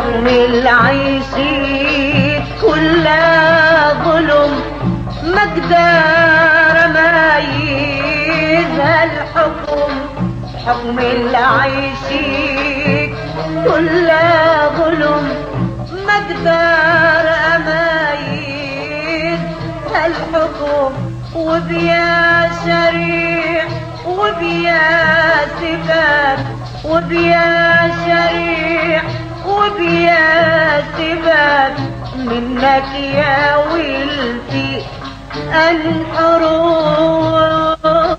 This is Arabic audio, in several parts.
حكم العيش كلها ظلم، ما اقدر اميز الحكم. حكم العيش كلها ظلم، ما اقدر اميز الحكم. وبيا شريع وبيا سباب، وبيا شريع وبيا سباب، منك يا ولدي انحروا.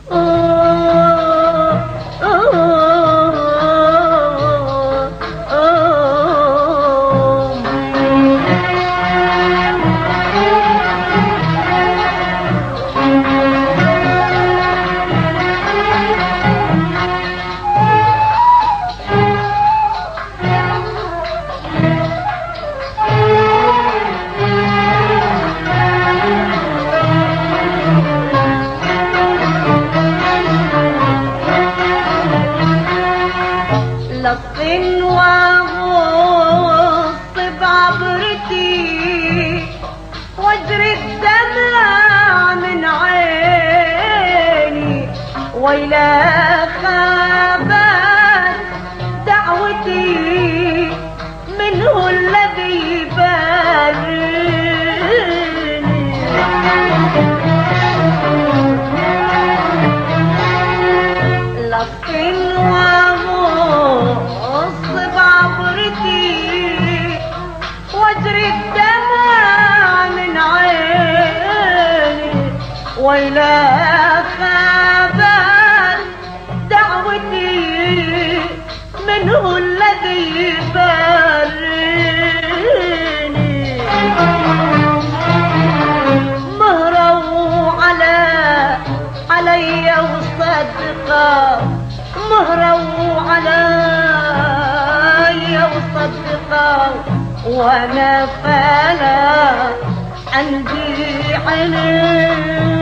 للصين وغص بعبرتي واجري الدمع من عيني، ويلا خابت دعوتي منه الذي يبرني. للصين واجري الدمع من عيني، ويلا خابت دعوتي منه الذي يبرني. مهروا علي وصدقوا، مهروا علي وصدقوا، وانا فلا عندي عينين.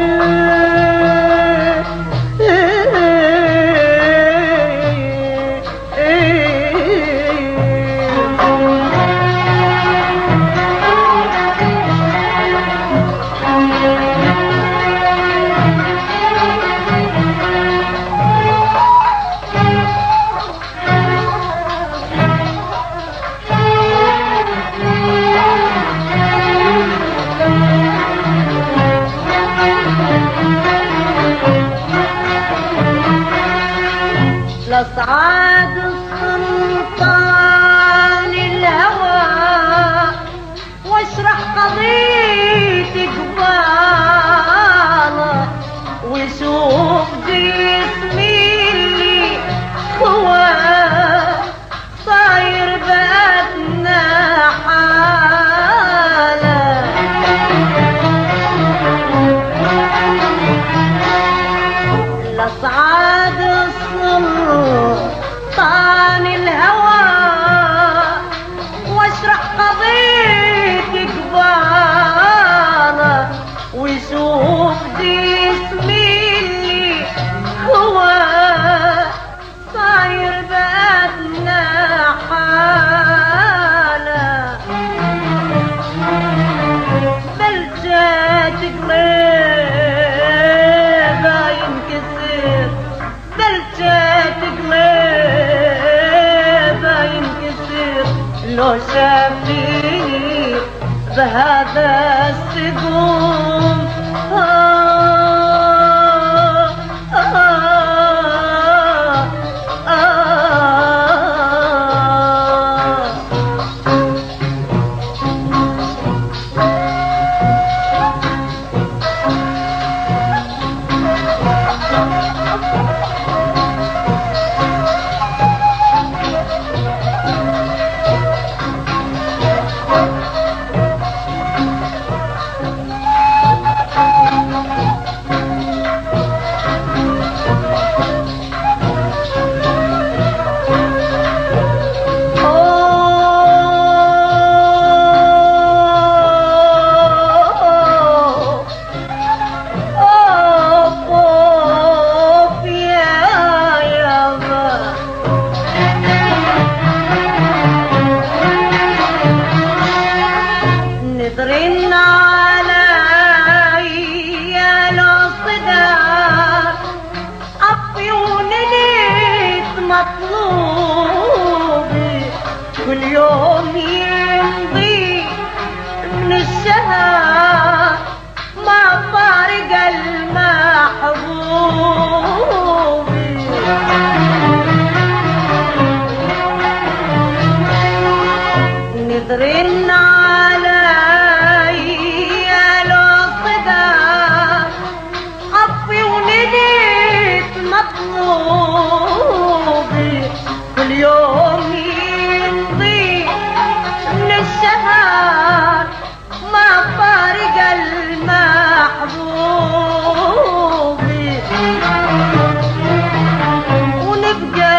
لصعاد السلطان الهوى واشرح قضيتي قباله، ويشوف جسمي اللي هو صاير بأدنى حاله. لصعاد السلطان الهوى واشرح قضيتي قباله، ويشوف جسمي اللي هو صاير بأدنى حاله. بلجات قلبه ينكسر، بلجات قلبه ينكسر لو شافني بهذا السقوم. يدرن عليا لو صدى حبي ونديت مطلوبي كل يوم يمضي من الشهر ما فارق المحبوب ونبقى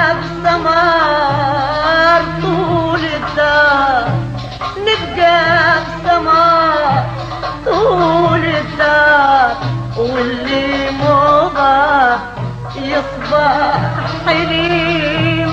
بسمار طول الدار نبقى بسمار طول الدار واللي مضى يصبح حليم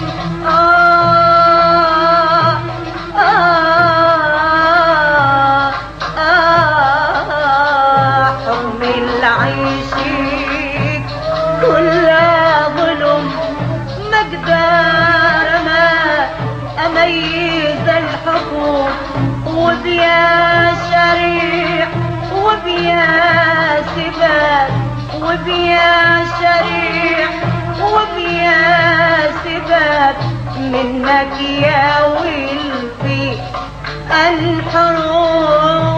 حكم العيشيك كلها ظلم ما اقدر ما اميز الحكم وبيا شريح وبيا سبات وبيا شريح وبيا سبات منك يا ولفي الحروب